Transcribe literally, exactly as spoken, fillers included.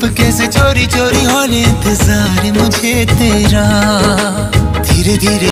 चुपके से चोरी चोरी हो ले इंतजार मुझे तेरा, धीरे धीरे